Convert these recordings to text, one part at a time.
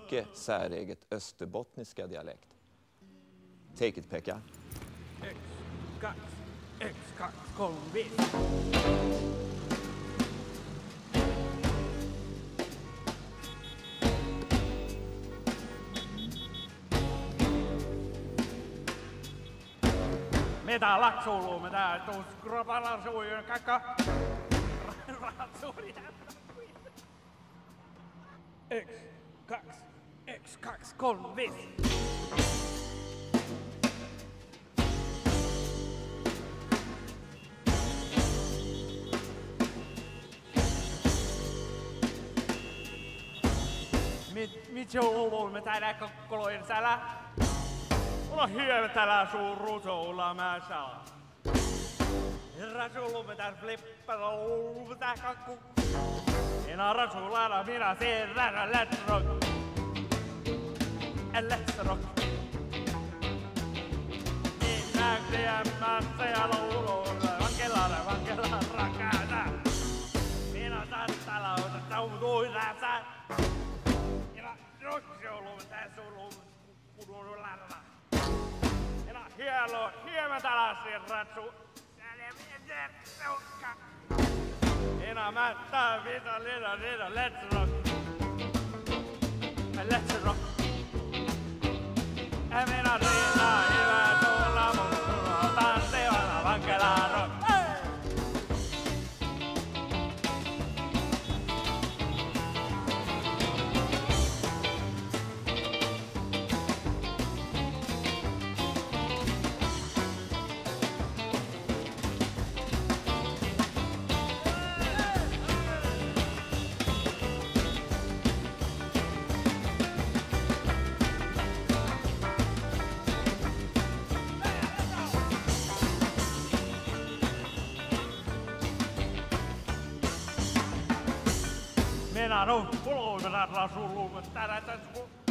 mycket säreget österbottniska dialekt. Take it, Pekka. X2, kom visst. Mitä laksuuluu, mitä tuus kropalla suujen kakka? X2, kom visst. Mitä on me täällä kokkolojen sälä? Mulla on hievä täällä suun ruusuulla mä saa. Herra sulla me täällä flippalla luulla tää kakku. Enä rasuulalla minä seeränä let's rock. Let's rock. Niin näyksiämmässä ja luulolla vankelaan rakkaana. Minä täällä on sautuisassa. Hieno tällaisia ratsu. Enä mättää vita liida, let's rock. Let's rock. Minä riitaa hyvää sulla mun tanssivana vankelaan rock. Minä on pulloimeralla sulluun tärätä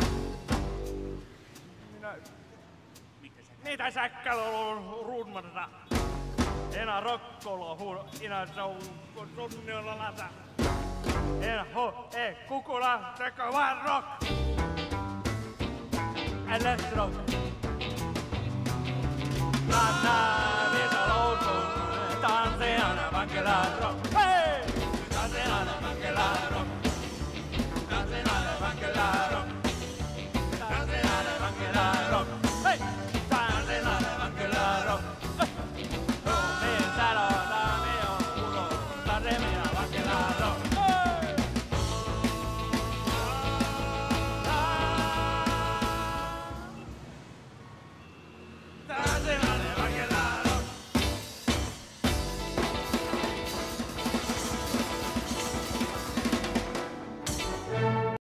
Niitä säkkälöllä ruudmata. Enä rokkolo inä sunniolla lata. Enä kukula teko vaan rock. Let's rock. Na na.